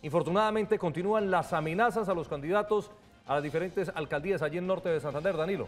Infortunadamente continúan las amenazas a los candidatos a las diferentes alcaldías allí en norte de Santander. Danilo.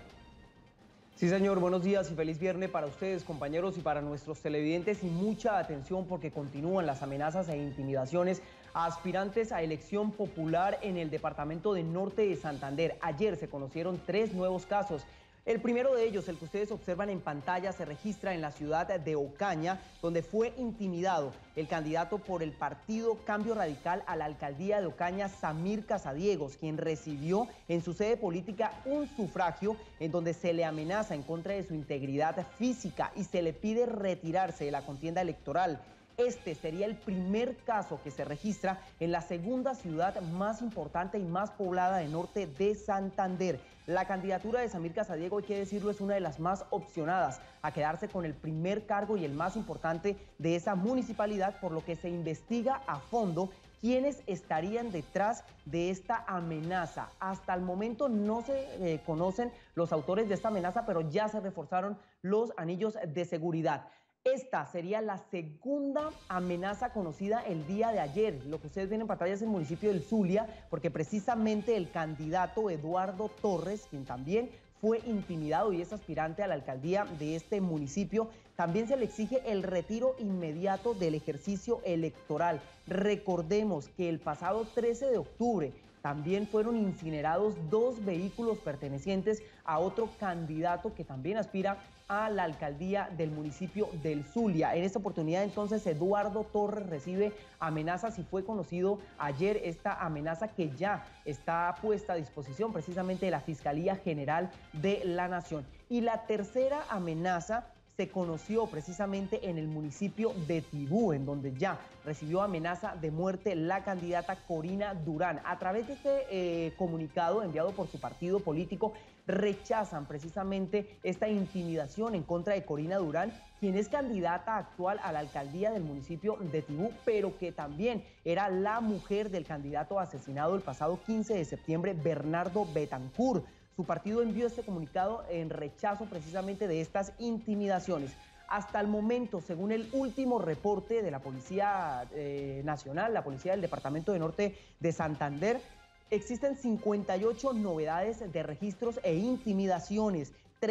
Sí, señor, buenos días y feliz viernes para ustedes, compañeros, y para nuestros televidentes, y mucha atención porque continúan las amenazas e intimidaciones a aspirantes a elección popular en el departamento de Norte de Santander. Ayer se conocieron 3 nuevos casos. El primero de ellos, el que ustedes observan en pantalla, se registra en la ciudad de Ocaña, donde fue intimidado el candidato por el partido Cambio Radical a la alcaldía de Ocaña, Samir Casadiegos, quien recibió en su sede política un sufragio en donde se le amenaza en contra de su integridad física y se le pide retirarse de la contienda electoral. Este sería el primer caso que se registra en la segunda ciudad más importante y más poblada de norte de Santander. La candidatura de Samir Casadiego, hay que decirlo, es una de las más opcionadas a quedarse con el primer cargo y el más importante de esa municipalidad, por lo que se investiga a fondo quiénes estarían detrás de esta amenaza. Hasta el momento no se conocen los autores de esta amenaza, pero ya se reforzaron los anillos de seguridad. Esta sería la segunda amenaza conocida el día de ayer. Lo que ustedes ven en pantalla es el municipio del Zulia, porque precisamente el candidato Eduardo Torres, quien también fue intimidado y es aspirante a la alcaldía de este municipio, también se le exige el retiro inmediato del ejercicio electoral. Recordemos que el pasado 13 de octubre también fueron incinerados 2 vehículos pertenecientes a otro candidato que también aspira a la alcaldía del municipio del Zulia. En esta oportunidad entonces Eduardo Torres recibe amenazas y fue conocido ayer esta amenaza que ya está puesta a disposición precisamente de la Fiscalía General de la Nación. Y la tercera amenaza se conoció precisamente en el municipio de Tibú, en donde ya recibió amenaza de muerte la candidata Corina Durán. A través de este comunicado enviado por su partido político, rechazan precisamente esta intimidación en contra de Corina Durán, quien es candidata actual a la alcaldía del municipio de Tibú, pero que también era la mujer del candidato asesinado el pasado 15 de septiembre, Bernardo Betancur. Su partido envió este comunicado en rechazo precisamente de estas intimidaciones. Hasta el momento, según el último reporte de la Policía Nacional, la Policía del Departamento de Norte de Santander, existen 58 novedades de registros e intimidaciones,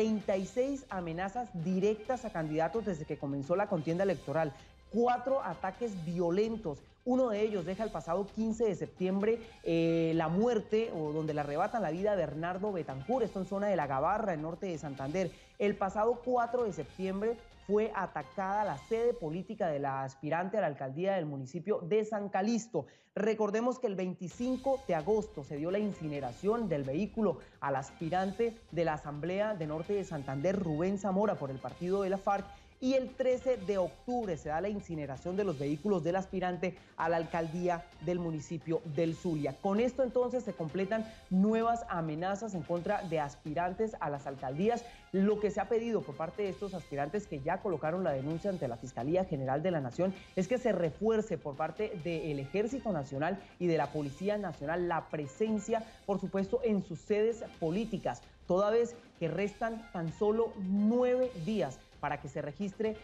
36 amenazas directas a candidatos desde que comenzó la contienda electoral, 4 ataques violentos. Uno de ellos deja el pasado 15 de septiembre la muerte, o donde le arrebatan la vida a Bernardo Betancur, esto en zona de La Gabarra, en norte de Santander. El pasado 4 de septiembre fue atacada la sede política de la aspirante a la alcaldía del municipio de San Calixto. Recordemos que el 25 de agosto se dio la incineración del vehículo al aspirante de la Asamblea de Norte de Santander, Rubén Zamora, por el partido de la FARC, y el 13 de octubre se da la incineración de los vehículos del aspirante a la alcaldía del municipio del Zulia. Con esto entonces se completan nuevas amenazas en contra de aspirantes a las alcaldías. Lo que se ha pedido por parte de estos aspirantes que ya colocaron la denuncia ante la Fiscalía General de la Nación es que se refuerce por parte del Ejército Nacional y de la Policía Nacional la presencia, por supuesto, en sus sedes políticas, toda vez que restan tan solo 9 días para que se registre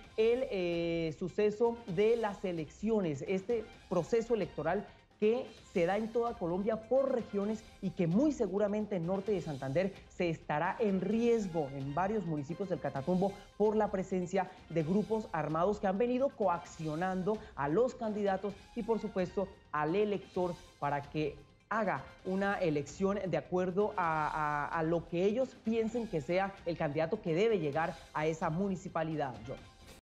el suceso de las elecciones, este proceso electoral que se da en toda Colombia por regiones y que muy seguramente en norte de Santander se estará en riesgo en varios municipios del Catatumbo por la presencia de grupos armados que han venido coaccionando a los candidatos y por supuesto al elector para que haga una elección de acuerdo a lo que ellos piensen que sea el candidato que debe llegar a esa municipalidad, John.